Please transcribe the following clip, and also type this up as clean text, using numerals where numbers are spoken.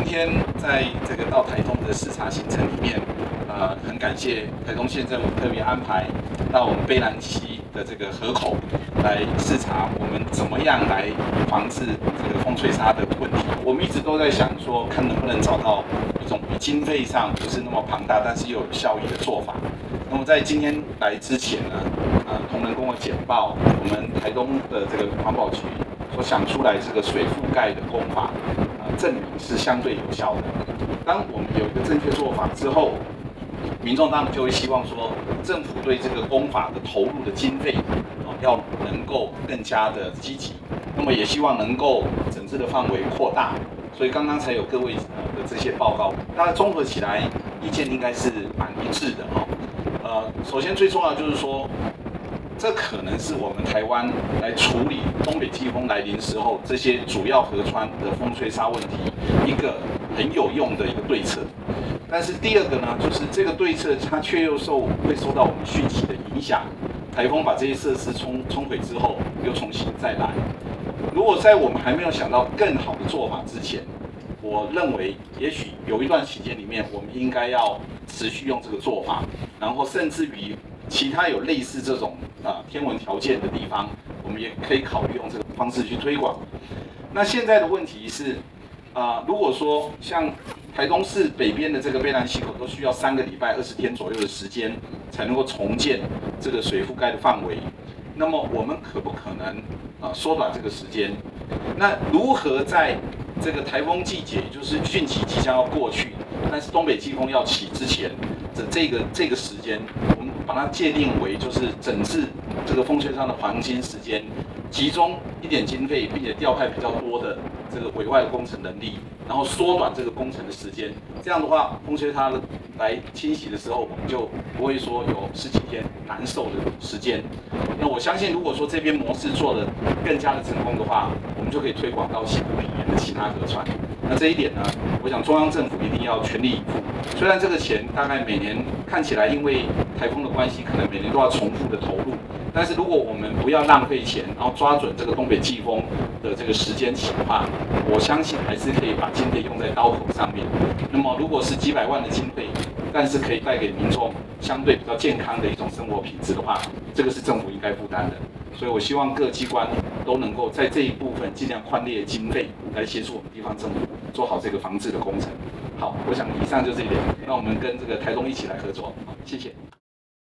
今天在这个到台东的视察行程里面，很感谢台东县政府特别安排到我们卑南溪的这个河口来视察，我们怎么样来防治这个风吹沙的问题。我们一直都在想说，看能不能找到一种经费上不是那么庞大，但是又有效益的做法。那么在今天来之前呢，同仁跟我简报，我们台东的这个环保局所想出来这个水覆盖的工法，证明是相对有效的。当我们有一个正确做法之后，民众当然就会希望说，政府对这个工法的投入的经费，要能够更加的积极。那么也希望能够整治的范围扩大。所以刚刚才有各位的这些报告，大家综合起来，意见应该是蛮一致的哈。首先最重要就是说，这可能是我们台湾来处理东北季风来临时候这些主要河川的风吹沙问题一个很有用的一个对策。但是第二个呢，就是这个对策它却又会受到我们汛期的影响，台风把这些设施冲毁之后，又重新再来。如果在我们还没有想到更好的做法之前，我认为也许有一段期间里面，我们应该要持续用这个做法，然后甚至于其他有类似这种天文条件的地方，我们也可以考虑用这个方式去推广。那现在的问题是，如果说像台东市北边的这个卑南溪口都需要3个礼拜20天左右的时间才能够重建这个水覆盖的范围，那么我们可不可能缩短这个时间？那如何在这个台风季节，也就是汛期即将要过去，但是东北季风要起之前的这个时间，我们把它界定为就是整治这个风吹沙的黄金时间，集中一点经费，并且调派比较多的这个委外的工程能力，然后缩短这个工程的时间。这样的话，风吹沙来侵袭的时候，我们就不会说有10几天难受的时间。那我相信，如果说这边模式做得更加的成功的话，我们就可以推广到西部平原的其他河川。那这一点呢，我想中央政府一定要全力以赴。虽然这个钱大概每年看起来因为台风的关系，可能每年都要重复的投入，但是如果我们不要浪费钱，然后抓准这个东北季风的这个时间起的话，我相信还是可以把经费用在刀口上面。那么如果是几百万的经费，但是可以带给民众相对比较健康的一种生活品质的话，这个是政府应该负担的。所以我希望各机关都能够在这一部分尽量宽列经费来协助我们地方政府做好这个防治的工程。好，我想以上就这一点，那我们跟这个台东一起来合作。好，谢谢。